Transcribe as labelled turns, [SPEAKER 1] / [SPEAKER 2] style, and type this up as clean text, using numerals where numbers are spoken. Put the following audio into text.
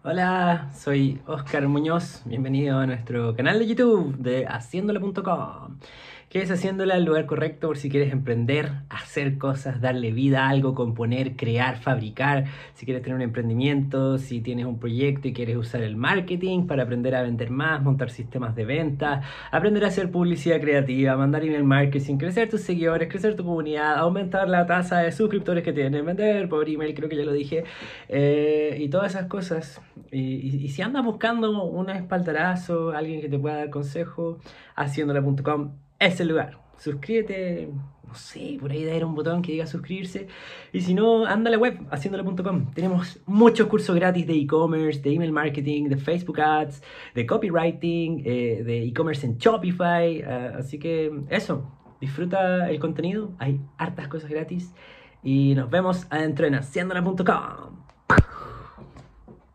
[SPEAKER 1] Hola, soy Oscar Muñoz, bienvenido a nuestro canal de YouTube de haciéndole.com. ¿Qué es Haciéndole? El lugar correcto por si quieres emprender, hacer cosas, darle vida a algo, componer, crear, fabricar. Si quieres tener un emprendimiento, si tienes un proyecto y quieres usar el marketing para aprender a vender más, montar sistemas de venta, aprender a hacer publicidad creativa, mandar email marketing, crecer tus seguidores, crecer tu comunidad, aumentar la tasa de suscriptores que tienes, vender por email, creo que ya lo dije, y todas esas cosas. Y si andas buscando un espaldarazo, alguien que te pueda dar consejo, haciéndole.com es el lugar. Suscríbete, no sé, por ahí debe haber un botón que diga suscribirse. Y si no, anda a la web, haciéndole.com. Tenemos muchos cursos gratis de e-commerce, de email marketing, de Facebook Ads, de copywriting, de e-commerce en Shopify. Así que eso, disfruta el contenido, hay hartas cosas gratis. Y nos vemos adentro en haciéndole.com.